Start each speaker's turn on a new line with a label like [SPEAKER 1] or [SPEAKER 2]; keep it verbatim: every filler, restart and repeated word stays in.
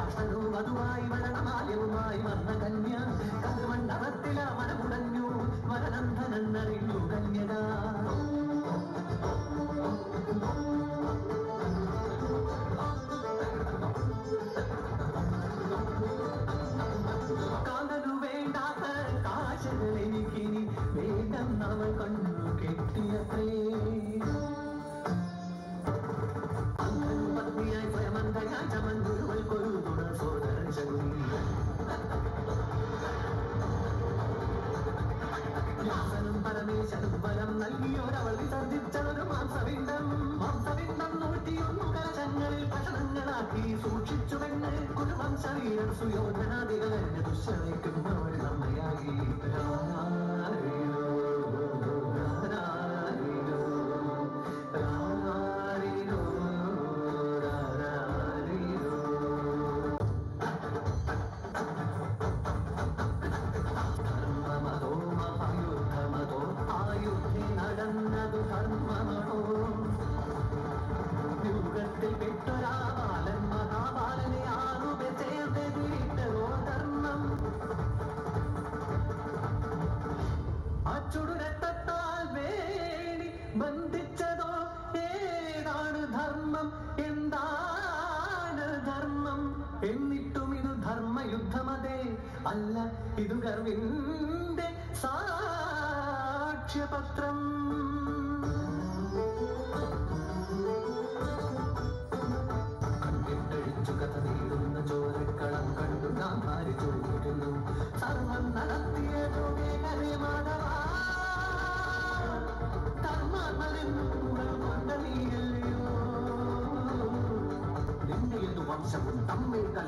[SPEAKER 1] വധുവായി വരണമാല്യവുമായി വന്ന കന്യ കരുമണ്ഡപത്തില മനമുടഞ്ഞു വരനന്ദനെന്നറിഞ്ഞു കന്യക. കാതലു വേണ്ടാത്ത കാശകൾ എനിക്കിനി വേഗം അവൾ കണ്ണു കെട്ടിയത്രേ. പത്നിയായി സ്വയമന്തയായി ചമന്തുരുവൽ കൊരുതുണ സോദരൻ ശകുനി. വ്യാസനും പരമേശനും വരം നൽകിയോരവൾ വിസർജിച്ചതൊരു മാംസവിണ്ടം. മാംസവിണ്ടം നൂറ്റിയൊന്നു കലശങ്ങളിൽ ഭക്ഷണങ്ങളാക്കി സൂക്ഷിച്ചു പെണ്ണ് കുരുവംശവീരൻ സുയോധനാദികളെന്നെ ദുശ്ശവയ്ക്കും അവൾ നമ്മയായി. നടന്നതു ധർമ്മമണോ യുഗത്തിൽ പെട്ടൊരാബാലൻ മഹാബാലനെ ആറുപെ ചേർന്നെതിരിട്ടതോ ധർമ്മം. അച്ചുടുരത്താൽ വേണി ബന്ധിച്ചതോ ഏതാണ് ധർമ്മം എന്താണ് ധർമ്മം. എന്നിട്ടും ഇത് ധർമ്മയുദ്ധമതേ അല്ല ഇത് ഗർവിന്റെ സാക്ഷ്യപത്രം. കണ്ടിട്ടഴിച്ചു കഥ നീടുന്ന ചോരക്കളം കണ്ടു ഗാന്ധാരി ചോദിക്കുന്നു സർവം നടത്തിയതോ മേഘനേ മാധവ. ധർമ്മങ്ങൾ കൊണ്ട നീയല്ലയോ നിന്റെ എന്തു വംശവും തമ്മിൽ